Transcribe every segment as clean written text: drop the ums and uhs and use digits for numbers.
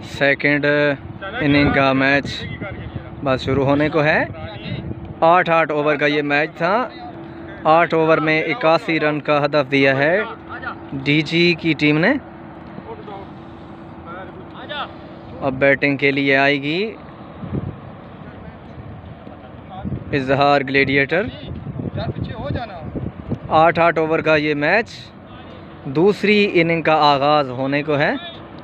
Second inning का match बस शुरू होने को है। 8 ओवर का ये मैच था। 8 ओवर में 81 रन का हदफ दिया है डीजी की टीम ने। अब बैटिंग के लिए आएगी इजहार ग्लेडिएटर। 8 ओवर का ये मैच दूसरी इनिंग का आगाज़ होने को है।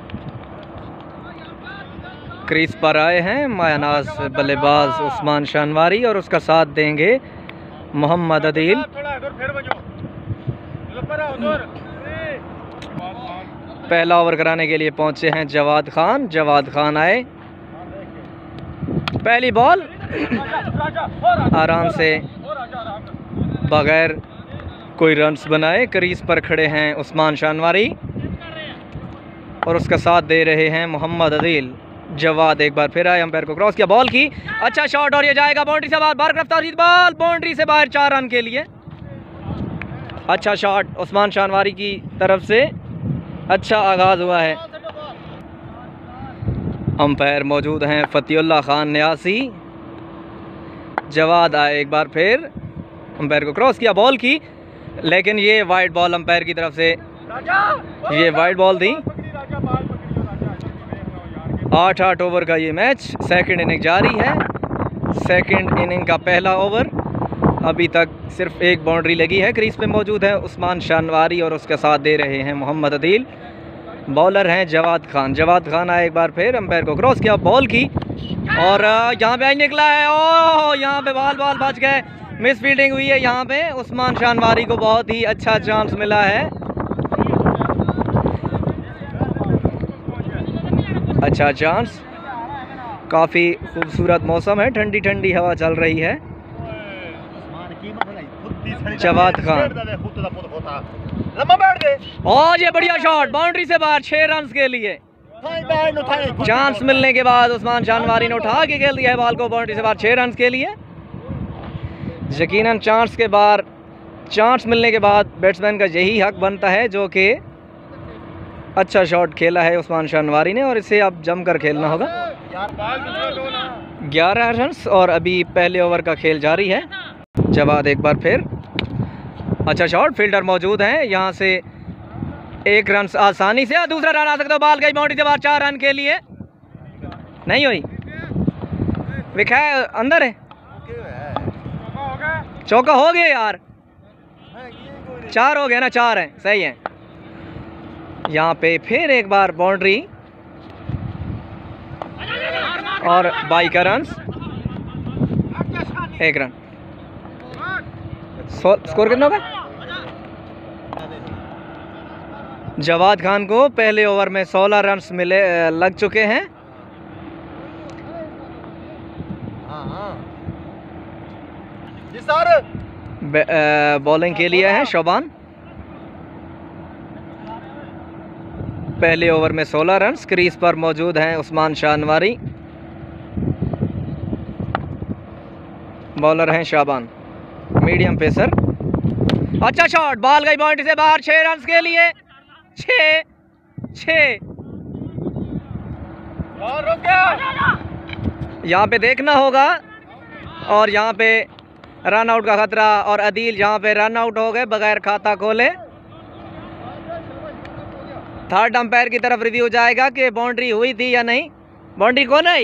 क्रीज पर आए हैं मायानाज बल्लेबाज उस्मान शानवारी और उसका साथ देंगे मोहम्मद अदील। पहला ओवर कराने के लिए पहुंचे हैं जवाद खान। जवाद खान आए, पहली बॉल आराम से बगैर कोई रन्स बनाए क्रीज पर खड़े हैं उस्मान शानवारी और उसका साथ दे रहे हैं मोहम्मद अदील। जवाद एक बार फिर आए, अंपायर को क्रॉस किया, बॉल की, अच्छा शॉट और ये जाएगा बाउंड्री से बाहर। बार गिरफ्तार बॉल बाउंड्री से बाहर, 4 रन के लिए। अच्छा शॉट उस्मान शानवारी की तरफ से, अच्छा आगाज़ हुआ है। अंपायर मौजूद हैं फतीउल्ला खान न्यासी। जवाद आए एक बार फिर, अंपायर को क्रॉस किया, बॉल की, लेकिन ये वाइड बॉल अंपायर की तरफ से, ये वाइड बॉल थी। 8 ओवर का ये मैच, सेकंड इनिंग जारी है। सेकंड इनिंग का पहला ओवर, अभी तक सिर्फ एक बाउंड्री लगी है। क्रीज पे मौजूद है उस्मान शानवारी और उसका साथ दे रहे हैं मोहम्मद अदील। बॉलर हैं जवाद खान। जवाद खान आए एक बार फिर, अंपायर को क्रॉस किया, बॉल की, और यहाँ पे निकला है। ओह, यहाँ पे बॉल बच गए, मिस फील्डिंग हुई है। यहाँ पे उस्मान शानवारी को बहुत ही अच्छा चांस मिला है। अच्छा चांस, काफ़ी खूबसूरत मौसम है, ठंडी ठंडी हवा चल रही है। जवाद खान और ये बढ़िया शॉट बाउंड्री से बाहर, 6 रन के लिए। चांस मिलने के बाद उस्मान शानवारी ने उठा के खेल दिया है बॉल को बाउंड्री से बाहर, 6 रन के लिए। यकीनन चांस के बाद, चांस मिलने के बाद बैट्समैन का यही हक बनता है, जो कि अच्छा शॉट खेला है उस्मान शानवारी ने और इसे अब जमकर खेलना होगा। 11 रन और अभी पहले ओवर का खेल जारी है। जवाद एक बार फिर, अच्छा शॉट, फील्डर मौजूद हैं, यहाँ से 1 रन आसानी से, दूसरा रन आ सकता है। बॉल गई बाउंड्री से बाहर, 4 रन के लिए। नहीं हुई, विखा अंदर है, चौका हो गया यार, 4 हो गया ना, 4 है, सही है। यहाँ पे फिर एक बार बाउंड्री और 22 रन, 1 रन। स्कोर कितना होगा? जवाद खान को पहले ओवर में 16 रन मिले, लग चुके हैं। बॉलिंग के लिए है शोबान। पहले ओवर में 16 रन। क्रीज पर मौजूद हैं उस्मान शानवारी, बॉलर हैं शाबान, मीडियम पेसर। अच्छा शॉट, बॉल गई बाउंड्री से बाहर, 6 रन के लिए। 6 यहाँ पे देखना होगा और यहाँ पे रन आउट का खतरा, और अदील यहाँ पे रन आउट हो गए बगैर खाता खोले। थर्ड अंपायर की तरफ रिव्यू जाएगा कि बाउंड्री हुई थी या नहीं। बाउंड्री कौन आई,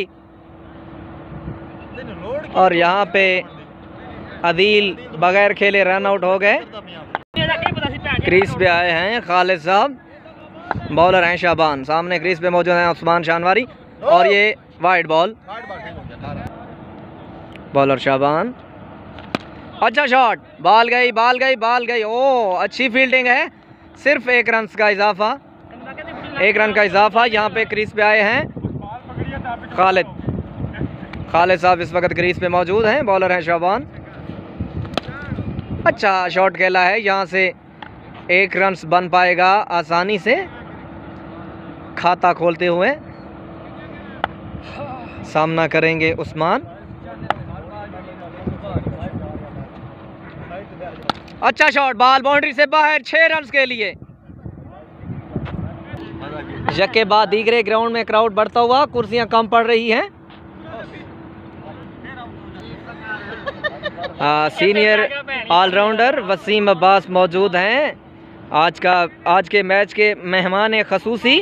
और यहाँ पे अदील बगैर खेले रन आउट हो गए। क्रीज पे आए हैं खालिद साहब, बॉलर हैं शाबान, सामने क्रीज पे मौजूद हैं उस्मान शानवारी और ये वाइड बॉल, बॉलर शाबान। अच्छा शॉट, बॉल गई। ओह, अच्छी फील्डिंग है, सिर्फ 1 रन का इजाफा, 1 रन का इजाफा। यहाँ पे क्रीज पे आए हैं खालिद साहब, इस वक्त क्रीज पे मौजूद हैं, बॉलर हैं शाबान। अच्छा शॉट खेला है, यहाँ से 1 रन बन पाएगा आसानी से खाता खोलते हुए। सामना करेंगे उस्मान। अच्छा शॉट, बॉल बाउंड्री से बाहर, 6 रन के लिए। यके बाद दीगरे ग्राउंड में क्राउड बढ़ता हुआ, कुर्सियां कम पड़ रही हैं। सीनियर ऑलराउंडर वसीम अब्बास मौजूद हैं। आज के मैच के मेहमान खसूसी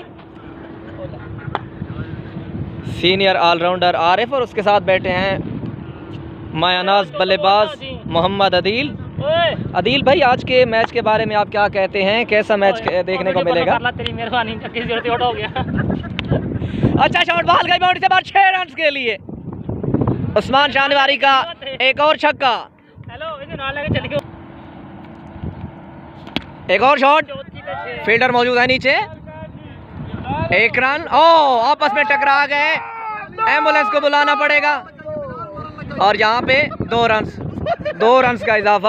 सीनियर ऑलराउंडर आरिफ और उसके साथ बैठे हैं मायानाज बल्लेबाज मोहम्मद अदील भाई, आज के मैच के बारे में आप क्या कहते हैं? कैसा मैच देखने को मिलेगा? तेरी मेहरबानी, हो गया। अच्छा शॉट, बॉल गई बाउंड्री से बाहर, 6 रन के लिए उस्मान शानवारी का एक और छक्का। एक और शॉट, फील्डर मौजूद है नीचे, 1 रन। ओ आपस में टकरा गए, एम्बुलेंस को बुलाना पड़ेगा। और यहाँ पे 2 रन का इजाफा।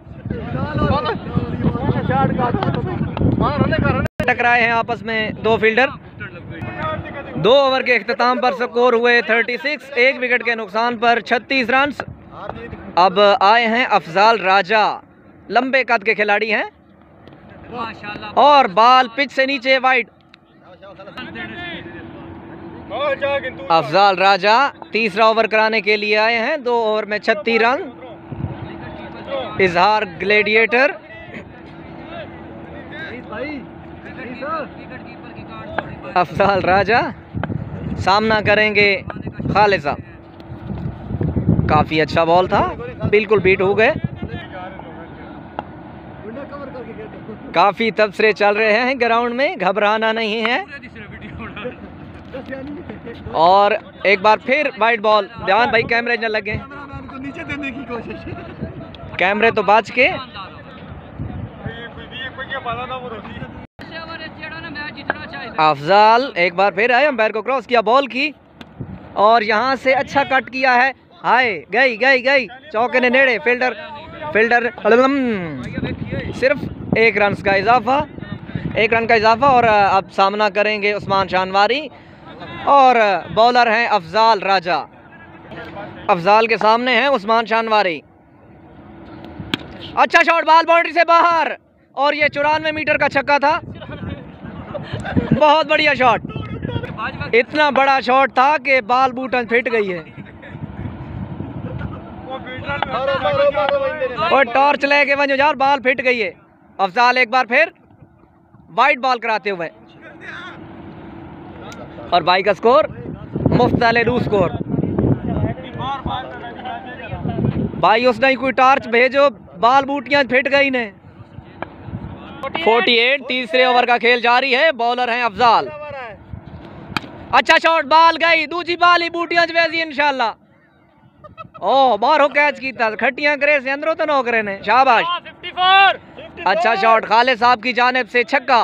टकराए हैं आपस में 2 फील्डर। 2 ओवर के इख्तिताम पर स्कोर हुए 36, 1 विकेट के नुकसान पर 36 रन। अब आए हैं अफजाल राजा, लंबे कद के खिलाड़ी हैं और बॉल पिच से नीचे वाइड। अफजाल राजा तीसरा ओवर कराने के लिए आए हैं। 2 ओवर में 36 रन। इजहार ग्लेडिएटर अफजाल राजा सामना करेंगे खालिद साहब। काफी अच्छा बॉल था, बिल्कुल बीट हो गए। काफी तबसरे चल रहे हैं ग्राउंड में, घबराना नहीं है। और एक बार फिर वाइड बॉल। ध्यान भाई, कैमरे न लगे, नीचे देने की कोशिश। कैमरे तो बाज के। अफजाल एक बार फिर आए, अंपायर को क्रॉस किया, बॉल की और यहाँ से अच्छा कट किया है। हाय, गई चौके ने नेड़े। फील्डर सिर्फ 1 रन का इजाफा। और अब सामना करेंगे उस्मान शानवारी और बॉलर हैं अफजाल राजा। अफजाल के सामने हैं उस्मान शानवारी। अच्छा शॉट, बॉल बाउंड्री से बाहर और ये 94 मीटर का छक्का था। बहुत बढ़िया शॉट, इतना बड़ा शॉट था कि बाल बूटन फिट गई है। और टॉर्च लेके वजह यार, बाल फिट गई है। अफजाल एक बार फिर वाइड बॉल कराते हुए और भाई का स्कोर मुफ्तलेलू स्कोर। भाई उसने कोई टॉर्च भेजो, बाल बूटियां फिट गई ने। 48, तीसरे ओवर का खेल जारी है। बॉलर हैं अफजाल। अच्छा शॉट, बाल गई, दूसरी बाल ही बूटियां वेजी इंशाल्लाह। ओ बारो कैच कीता, खटियां करे से अंदरों तो नो करे ने, शाबाश। 54। अच्छा शॉट, खालिद साहब की जानिब से छक्का।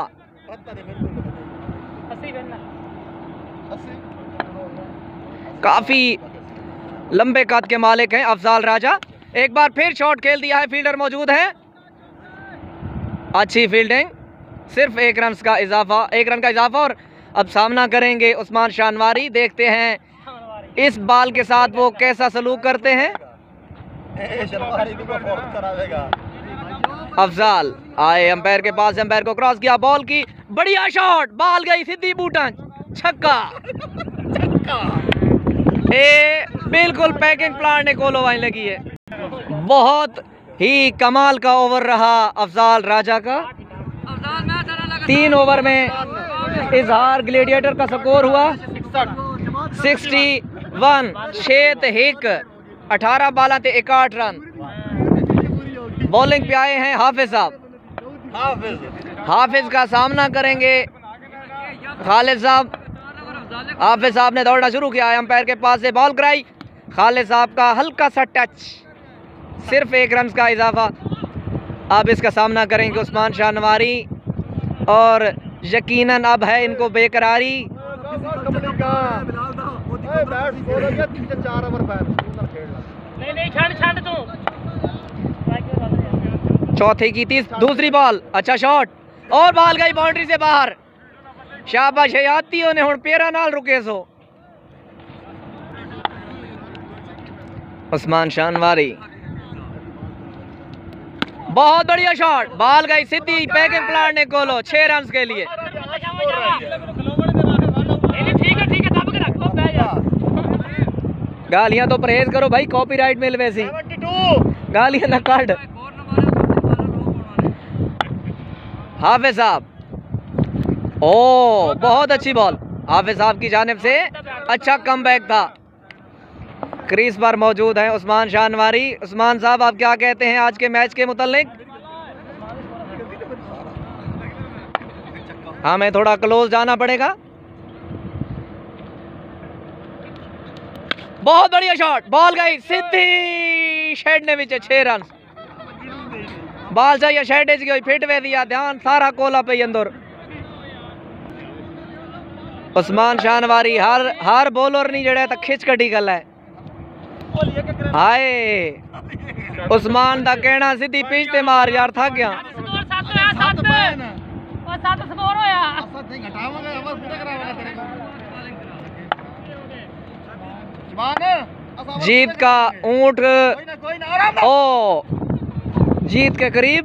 काफी लंबे कद के मालिक हैं अफजाल राजा। एक बार फिर शॉट खेल दिया है, फील्डर मौजूद है। अच्छी फील्डिंग, सिर्फ 1 रन का इजाफा। और अब सामना करेंगे उस्मान शानवारी। देखते हैं इस बॉल के साथ वो कैसा सलूक करते हैं। अफजाल आए अंपायर के पास, अंपायर को क्रॉस किया, बॉल की, बढ़िया शॉट, बॉल गई सीधी बूटन, छक्का। बिल्कुल पैकिंग प्लांट ने कोलो वाइन लगी है। बहुत ही कमाल का ओवर रहा अफजाल राजा का। 3 ओवर में इजहार ग्लेडिएटर का स्कोर हुआ 61, 6 हिक, 18 बाला ते 61 रन। बॉलिंग पे आए हैं हाफिज साहब। हाफिज का सामना करेंगे खालिद साहब। हाफिज साहब ने दौड़ना शुरू किया है, अंपायर के पास से बॉल कराई, खालिद साहब का हल्का सा टच, सिर्फ 1 रन का इजाफा। अब इसका सामना करेंगे उस्मान शानवारी और यकीनन अब है इनको बेकरारी। चौथे की 30, दूसरी बॉल, अच्छा शॉट और बॉल गई बाउंड्री से बाहर। शाबाश हयातियों ने हुण पेरा नाल रुके सो। उस्मान शानवारी, बहुत बढ़िया शॉट, बॉल गई सीधी पैकिंग प्लांट ने गोलो, 6 रन के लिए। गालियां तो परहेज करो भाई, कॉपीराइट मिल वैसी गालियां ना काट। हाफिज साहब, ओ बहुत अच्छी बॉल हाफिज साहब की जानिब से, अच्छा कमबैक था। क्रीज पर मौजूद हैं उस्मान शानवारी। उस्मान साहब, आप क्या कहते हैं आज के मैच के मुतालिक? हमें थोड़ा क्लोज जाना पड़ेगा। बहुत बढ़िया शॉट, बॉल गई सीधी शेड ने विच, 6 रन। बॉल चाहिए शेड गई, फिट वे दिया, ध्यान सारा कोला पे अंदर। उस्मान शानवारी हर बॉलर नहीं जड़ा तो खिच कटी गल है। हाय उस्मान दा कहना सीधी पिच ते मार यार, थक गया। जीत का ऊंट ओ जीत के करीब।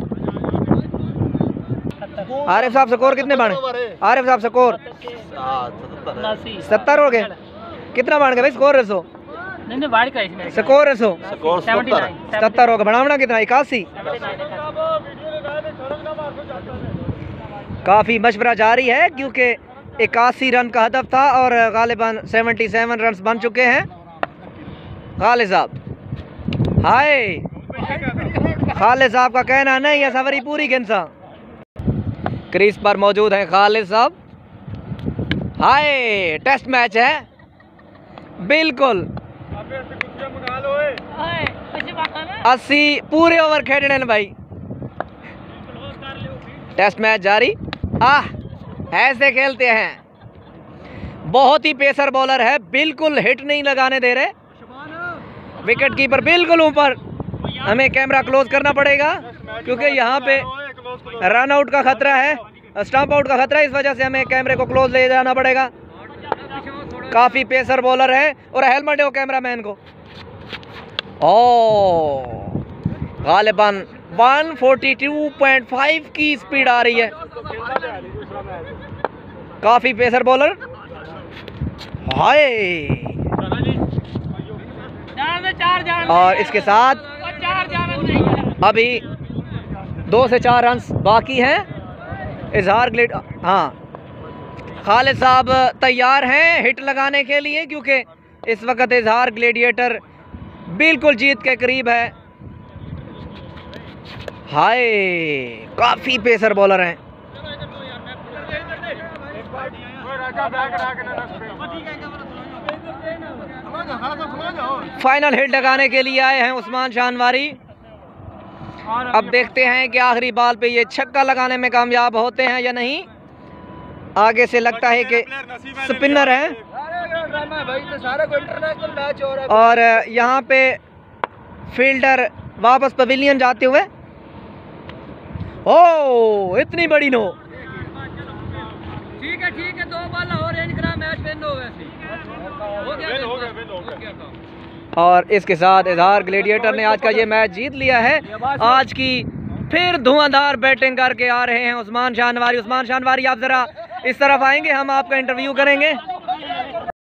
आरिफ साहब स्कोर कितने बने? आरिफ साहब स्कोर 70 हो गए। कितना बन गया भाई स्कोर? रसो नहीं बाढ़ का इसमें स्कोर रसो 70 हो गया। बनावना कितना? 81। काफी मशवरा जारी है क्योंकि 81 रन का हदफ था और गालिबन 77 रन बन चुके हैं। खालिद साहब, हाय खालिद साहब का कहना नहीं है सवरी पूरी गेंसा। क्रीज पर मौजूद है खालिद साहब। हाय टेस्ट मैच है बिल्कुल। 80 पूरे ओवर खेलने भाई। टेस्ट मैच जारी। ऐसे खेलते हैं। बहुत ही पेसर बॉलर है, बिल्कुल हिट नहीं लगाने दे रहे। विकेट कीपर बिल्कुल ऊपर। हमें कैमरा क्लोज करना पड़ेगा क्योंकि यहाँ पे रन आउट का खतरा है, स्टंप आउट का खतरा है, इस वजह से हमें कैमरे को क्लोज ले जाना पड़ेगा। काफी पेसर बॉलर है और हेलमेट है कैमरामैन को। ओ गालिबन 142.5 की स्पीड आ रही है। काफी पेसर बॉलर। हाय और इसके साथ अभी 2 से 4 रन बाकी हैं। इजहार ग्लेड, हाँ खालिद साहब तैयार हैं हिट लगाने के लिए क्योंकि इस वक्त इजहार ग्लेडिएटर बिल्कुल जीत के करीब है। हाय काफी पेसर बॉलर हैं। फाइनल हिट लगाने के लिए आए हैं उस्मान शानवारी। अब देखते हैं कि आखिरी बॉल पे ये छक्का लगाने में कामयाब होते हैं या नहीं। आगे से लगता है कि स्पिनर है और यहाँ पे फील्डर वापस पवेलियन जाते हुए। ओ इतनी बड़ी नो। ठीक है 2 बॉल और रेंज करा, मैच विन हो गया। और इसके साथ इजहार ग्लेडिएटर ने आज का ये मैच जीत लिया है। आज की फिर धुआंधार बैटिंग करके आ रहे हैं उस्मान शानवारी। उस्मान शानवारी, आप जरा इस तरफ आएंगे, हम आपका इंटरव्यू करेंगे।